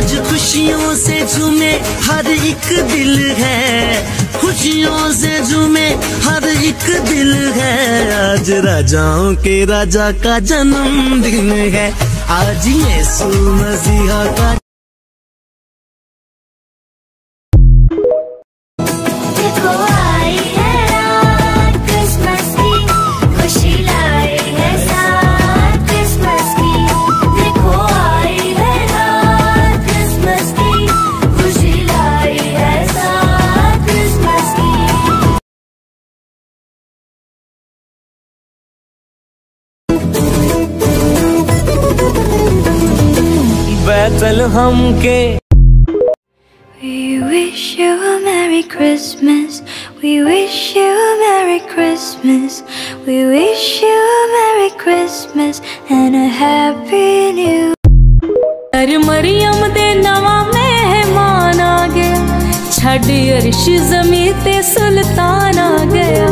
आज खुशियों से झूमे हर एक दिल है, खुशियों से झूमे हर एक दिल है। आज राजाओं के राजा का जन्मदिन है, आज यीशु मसीहा का। हमके We wish you a Merry Christmas. We wish you a Merry Christmas. We wish you a Merry Christmas and a Happy New Year. Maryam दे नवा मेहमान आ गया, छड़ अर्श ज़मीं ते सुल्तान आ गया।